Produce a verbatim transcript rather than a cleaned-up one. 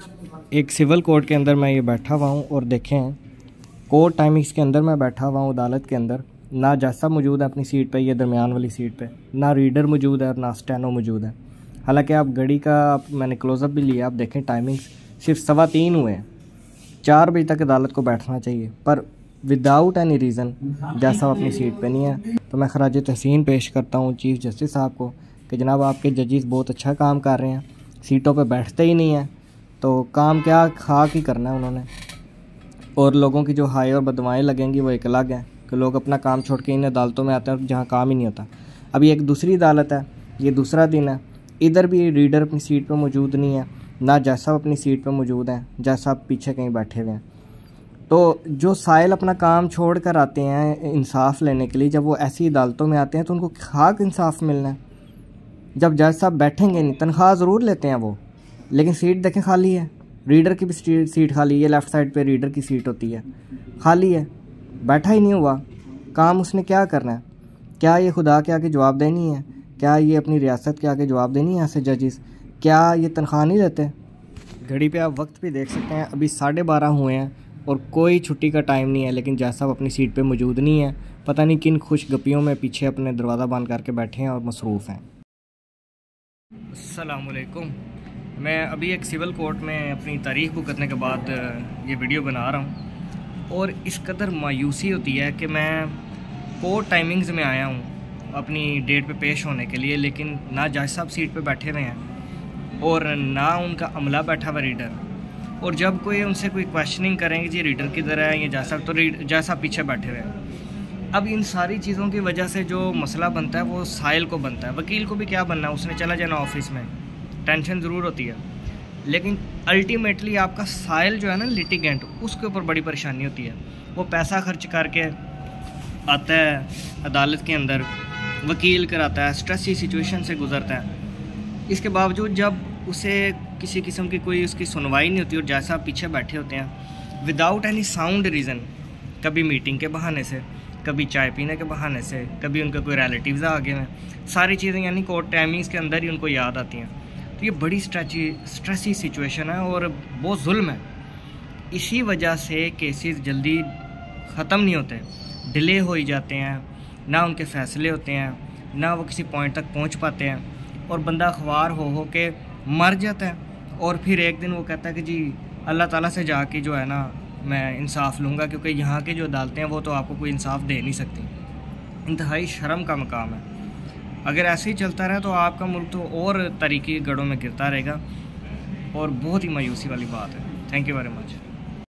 एक civil court के अंदर मैं ये बैठा हुआ हूँ और देखें कोर्ट टाइमिंग्स के अंदर मैं बैठा हुआ हूँ अदालत के अंदर। ना जज साहब मौजूद है अपनी सीट पे, ये दरमियान वाली सीट पे, ना रीडर मौजूद है और ना स्टेनो मौजूद है। हालांकि आप घड़ी का आप मैंने क्लोज़अप भी लिया, आप देखें टाइमिंग्स सिर्फ सवा तीन हुए हैं। चार बजे तक अदालत को बैठना चाहिए, पर विदाउट एनी रीज़न जज साहब अपनी सीट पे नहीं है। तो मैं खराज तहसीन पेश करता हूँ चीफ़ जस्टिस साहब को कि जनाब आपके जजेस बहुत अच्छा काम कर रहे हैं, सीटों पे बैठते ही नहीं हैं, तो काम क्या खाक ही करना है उन्होंने। और लोगों की जो हाई और बदवाएँ लगेंगी वो एक अलग है कि लोग अपना काम छोड़ के इन अदालतों में आते हैं जहाँ काम ही नहीं होता। अभी एक दूसरी अदालत है, ये दूसरा दिन है, इधर भी रीडर अपनी सीट पर मौजूद नहीं है, ना जज साहब अपनी सीट पर मौजूद हैं, जज साहब पीछे कहीं बैठे हुए हैं। तो जो साइल अपना काम छोड़ कर आते हैं इंसाफ लेने के लिए, जब वो ऐसी अदालतों में आते हैं तो उनको खाक इंसाफ मिलना है। जब जज साहब बैठेंगे नहीं, तनख्वाह ज़रूर लेते हैं वो, लेकिन सीट देखें खाली है। रीडर की भी सीट खाली है, लेफ़्ट साइड पे रीडर की सीट होती है, खाली है, बैठा ही नहीं हुआ। काम उसने क्या करना है? क्या ये खुदा के आगे जवाब देनी है? क्या ये अपनी रियासत के आगे जवाब देनी है ऐसे जजेस? क्या ये तनख्वाह नहीं देते? घड़ी पे आप वक्त भी देख सकते हैं, अभी साढ़े बारह हुए हैं और कोई छुट्टी का टाइम नहीं है, लेकिन जज साहब अपनी सीट पे मौजूद नहीं है। पता नहीं किन खुश गपियों में पीछे अपने दरवाज़ा बंद करके बैठे हैं और मसरूफ़ हैं। अस्सलाम वालेकुम। मैं अभी एक सिविल कोर्ट में अपनी तारीख भुगतने के बाद ये वीडियो बना रहा हूँ और इस कदर मायूसी होती है कि मैं कोर्ट टाइमिंग्स में आया हूँ अपनी डेट पे पेश होने के लिए, लेकिन ना जज साहब सीट पे बैठे हुए हैं और ना उनका अमला बैठा हुआ रीडर। और जब कोई उनसे कोई क्वेश्चनिंग करेंगे जी रीडर किधर है या जज साहब, तो जज साहब पीछे बैठे हुए हैं। अब इन सारी चीज़ों की वजह से जो मसला बनता है वो साइल को बनता है। वकील को भी क्या बनना है, उसने चला जाना ऑफिस में, टेंशन ज़रूर होती है, लेकिन अल्टीमेटली आपका साइल जो है ना लिटिगेंट, उसके ऊपर बड़ी परेशानी होती है। वो पैसा खर्च करके आता है अदालत के अंदर, वकील कराता है, स्ट्रेसी सिचुएशन से गुजरता है, इसके बावजूद जब उसे किसी किस्म की कोई उसकी सुनवाई नहीं होती और जैसा पीछे बैठे होते हैं विदाउट एनी साउंड रीज़न, कभी मीटिंग के बहाने से, कभी चाय पीने के बहाने से, कभी उनके कोई रिलेटिव्स आ गए हैं, सारी चीज़ें यानी कोर्ट टाइमिंग्स के अंदर ही उनको याद आती हैं। तो ये बड़ी स्ट्रेची स्ट्रेसी सिचुएशन है और बहुत जुल्म है। इसी वजह से केसेस जल्दी ख़त्म नहीं होते, डिले हो ही जाते हैं, ना उनके फ़ैसले होते हैं, ना वो किसी पॉइंट तक पहुंच पाते हैं और बंदा ख्वार हो हो के मर जाता है। और फिर एक दिन वो कहता है कि जी अल्लाह ताला से जाके जो है ना मैं इंसाफ लूँगा, क्योंकि यहाँ की जो अदालतें हैं वो तो आपको कोई इंसाफ दे नहीं सकती। इंतहाई शर्म का मकाम है। अगर ऐसे ही चलता रहा तो आपका मुल्क तो और तरीके गढ़ों में गिरता रहेगा और बहुत ही मायूसी वाली बात है। Thank you very much.